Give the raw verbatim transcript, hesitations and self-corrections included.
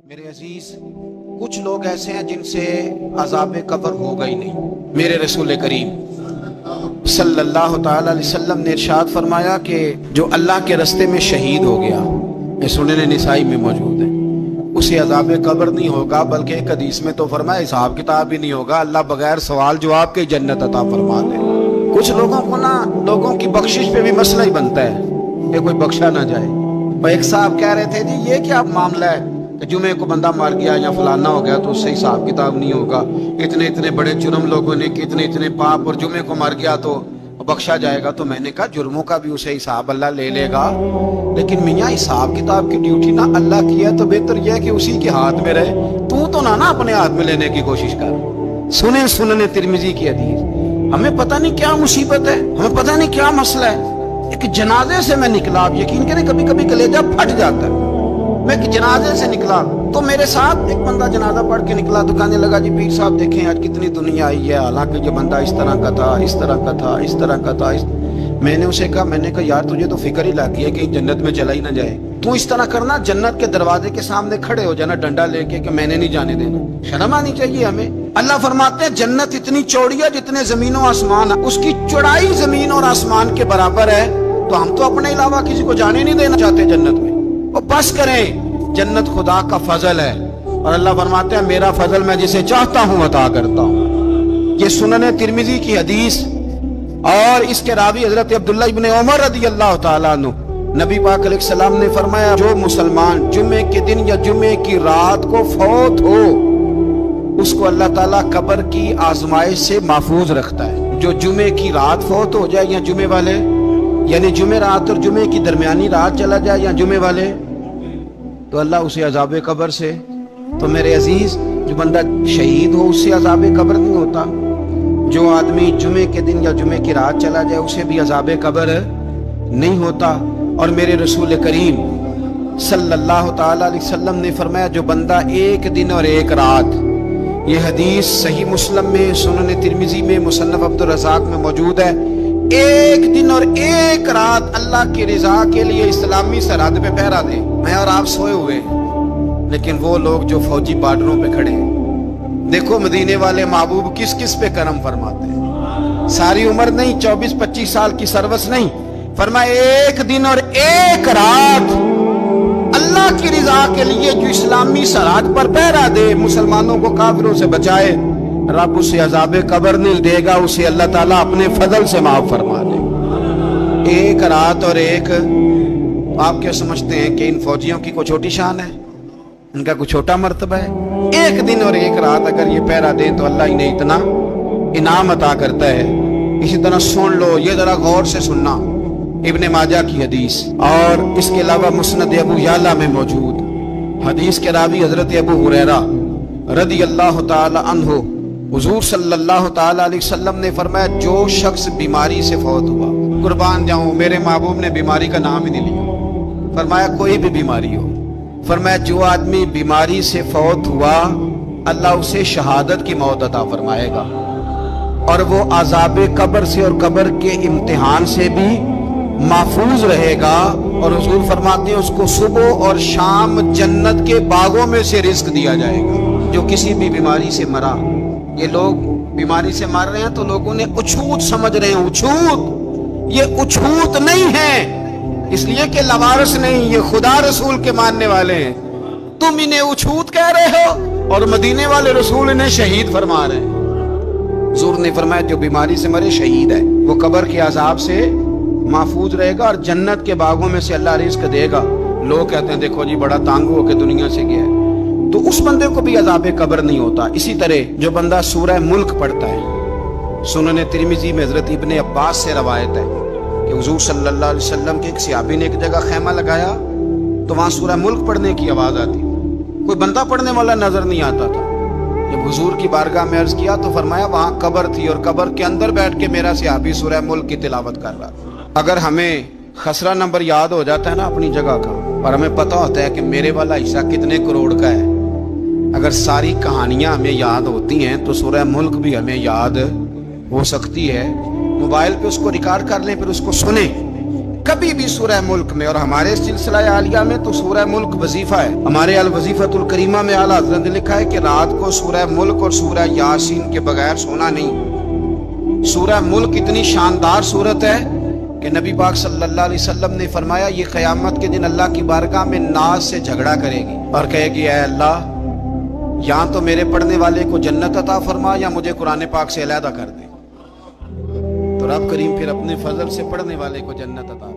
میرے عزیز کچھ لوگ ایسے ہیں جن سے عذاب قبر ہوگا ہی نہیں۔ میرے رسول کریم صلی اللہ تعالی علیہ وسلم نے ارشاد فرمایا کہ جو اللہ کے رستے میں شہید ہو گیا، یہ سنن نسائی میں موجود ہے، اسے عذاب قبر نہیں ہوگا، بلکہ ایک حدیث میں تو فرمایا حساب کتاب بھی نہیں ہوگا، اللہ بغیر سوال جواب کے جنت عطا فرما دے۔ کچھ لوگوں کو نا لوگوں کی بخشش پہ بھی مسئلہ ہی بنتا ہے کہ کوئی بخشا نہ جائے۔ اور ایک صاحب کہہ رہے تھے جی یہ کیا معاملہ ہے کہ جمعے کو بندہ مر گیا یا فلانا ہو گیا تو اس سے حساب کتاب نہیں ہوگا، اتنے اتنے بڑے جرم لوگوں نے کہ اتنے اتنے پاپ، اور جمعے کو مر گیا تو بخشا جائے گا۔ تو میں نے کہا جرموں کا بھی اسے حساب اللہ لے لے گا، لیکن میاں حساب کتاب کی ڈیوٹی نہ اللہ کی ہے تو بہتر یہ ہے کہ اسی کے ہاتھ میں رہے، تو تو نہ نا اپنے ہاتھ میں لینے کی کوشش کر۔ سنیں سنن ترمذی کی حدیث، ہمیں پتہ نہیں کیا مصیبت ہے، ہمیں پتہ نہیں کیا مسئلہ ہے۔ ایک جنازے سے میں نکلا، آپ یقین کریں کبھی کبھی کلیجہ پھٹ جاتا ہے۔ میں ایک جنازے سے نکلا تو میرے ساتھ ایک بندہ جنازہ پڑھ کے نکلا تو کہنے لگا جی پیر صاحب دیکھیں آج کتنی دنیا آئی ہے، حالانکہ یہ بندہ اس طرح کا تھا، اس طرح کا تھا، اس طرح کا تھا۔ میں نے اسے کہا میں نے کہا یار تجھے تو فکر ہی لگی ہے کہ جنت میں چلا ہی نہ جائے، تو اس طرح کرنا جنت کے دروازے کے سامنے کھڑے ہو جانا ڈنڈا لے کے کہ میں نے نہیں جانے دینا۔ شرم آنی چاہیے ہمیں۔ اللہ فرماتے ہیں جنت اتنی چوڑی ہے جتنے زمین و آسمان، اس کی چوڑائی زمین اور آسمان کے برابر ہے، تو ہم تو اپنے علاوہ کسی کو جانے نہیں دینا چاہتے جنت میں۔ اور بس کریں، جنت خدا کا فضل ہے، اور اللہ فرماتے ہیں میرا فضل میں جسے چاہتا ہوں عطا کرتا ہوں۔ یہ سنن ترمذی کی حدیث، اور اس کے راوی حضرت عبداللہ ابن عمر رضی اللہ تعالیٰ عنہ، نبی پاک علیہ السلام نے فرمایا جو مسلمان جمعے کے دن یا جمعے کی رات کو فوت ہو اس کو اللہ تعالیٰ قبر کی آزمائش سے محفوظ رکھتا ہے۔ جو جمعے کی رات فوت ہو جائے یا جمعے والے، یعنی جمعے رات اور جمعے کی درمیانی رات چلا جائے یا جمعے والے، تو اللہ اسے عذاب قبر سے، تو میرے عزیز جو بندہ شہید ہو اس سے عذاب قبر نہیں ہوتا، جو آدمی جمعے کے دن یا جمعے کی رات چلا جائے اسے بھی عذاب قبر نہیں ہوتا۔ اور میرے رسول کریم صلی اللہ تعالی علیہ وسلم نے فرمایا جو بندہ ایک دن اور ایک رات، یہ حدیث صحیح مسلم میں، سنن ترمذی میں، مصنف عبدالرزاق میں موجود ہے، ایک دن اور ایک رات اللہ کی رضا کے لیے اسلامی سرحد پہ پہرا دے۔ میں اور آپ سوئے ہوئے ہیں، لیکن وہ لوگ جو فوجی بارڈروں پہ کھڑے ہیں، دیکھو مدینے والے محبوب کس کس پہ کرم فرماتے ہیں۔ ساری عمر نہیں، چوبیس پچیس سال کی سروس نہیں، فرمایا ایک دن اور ایک رات اللہ کی رضا کے لیے جو اسلامی سرحد پر پہرا دے، مسلمانوں کو کافروں سے بچائے، رب اسے عذاب قبر نہیں دے گا، اسے اللہ تعالیٰ اپنے فضل سے معاف فرما دے گا۔ ایک رات اور ایک، آپ کیا سمجھتے ہیں کہ ان فوجیوں کی کوئی چھوٹی شان ہے، ان کا کوئی چھوٹا مرتبہ ہے؟ ایک دن اور ایک رات اگر یہ پہرا دیں تو اللہ انہیں اتنا انعام عطا کرتا ہے۔ اسی طرح سن لو، یہ ذرا غور سے سننا، ابن ماجہ کی حدیث، اور اس کے علاوہ مسند ابو یعلا میں موجود حدیث کے راوی حضرت ابو ہریرہ رضی اللہ تعالی عنہ، حضور صلی اللہ تعالی علیہ وسلم نے فرمایا جو شخص بیماری سے فوت ہوا، قربان جاؤں میرے محبوب نے بیماری کا نام ہی نہیں لیا، فرمایا کوئی بھی بیماری ہو، فرمایا جو آدمی بیماری سے فوت ہوا اللہ اسے شہادت کی موت عطا فرمائے گا، اور وہ عذاب قبر سے اور قبر کے امتحان سے بھی محفوظ رہے گا، اور حضور فرماتے ہیں اس کو صبح اور شام جنت کے باغوں میں سے رزق دیا جائے گا۔ جو کسی بھی بیماری سے مرا، یہ لوگ بیماری سے مر رہے ہیں تو لوگوں نے اچھوت سمجھ رہے ہیں، اچھوت، یہ اچھوت نہیں ہے، اس لیے کہ لوارث نہیں، یہ خدا رسول کے ماننے والے ہیں، تم انہیں اچھوت کہہ رہے ہو اور مدینے والے رسول انہیں شہید فرما رہے ہیں۔ حضور نے فرمایا جو بیماری سے مرے شہید ہے، وہ قبر کے عذاب سے محفوظ رہے گا اور جنت کے باغوں میں سے اللہ رزق دے گا۔ لوگ کہتے ہیں دیکھو جی بڑا تانگ ہو کے دنیا سے گیا ہے، تو اس بندے کو بھی عذاب قبر نہیں ہوتا۔ اسی طرح جو بندہ سورہ ملک پڑھتا ہے، سنن ترمذی میں حضرت ابن عباس سے روایت ہے کہ حضور صلی اللہ علیہ وسلم کے ایک صحابی نے ایک جگہ خیمہ لگایا تو وہاں سورہ ملک پڑھنے کی آواز آتی، کوئی بندہ پڑھنے والا نظر نہیں آتا تھا۔ جب حضور کی بارگاہ میں عرض کیا تو فرمایا وہاں قبر تھی اور قبر کے اندر بیٹھ کے میرا صحابی سورہ ملک کی تلاوت کر رہا۔ اگر ہمیں خسرہ نمبر یاد ہو جاتا ہے نا اپنی جگہ کا، اور ہمیں پتہ ہوتا ہے کہ میرے والا حصہ کتنے کروڑ کا ہے، اگر ساری کہانیاں ہمیں یاد ہوتی ہیں تو سورہ ملک بھی ہمیں یاد ہو سکتی ہے۔ موبائل پہ اس کو ریکارڈ کر لیں، پھر اس کو سنیں، کبھی بھی سورہ ملک میں، اور ہمارے سلسلہ عالیہ میں تو سورہ ملک وظیفہ ہے، ہمارے الوظیفۃ الکریمہ میں اعلیٰ حضرت نے لکھا ہے کہ رات کو سورہ ملک اور سورہ یاسین کے بغیر سونا نہیں۔ سورہ ملک اتنی شاندار سورت ہے کہ نبی پاک صلی اللہ علیہ وسلم نے فرمایا یہ قیامت کے دن اللہ کی بارگاہ میں ناز سے جھگڑا کرے گی اور کہے گی اے اللہ، یہاں تو میرے پڑھنے والے کو جنت عطا فرما یا مجھے قرآن پاک سے علیحدہ کر دے۔ تو رب کریم پھر اپنے فضل سے پڑھنے والے کو جنت عطا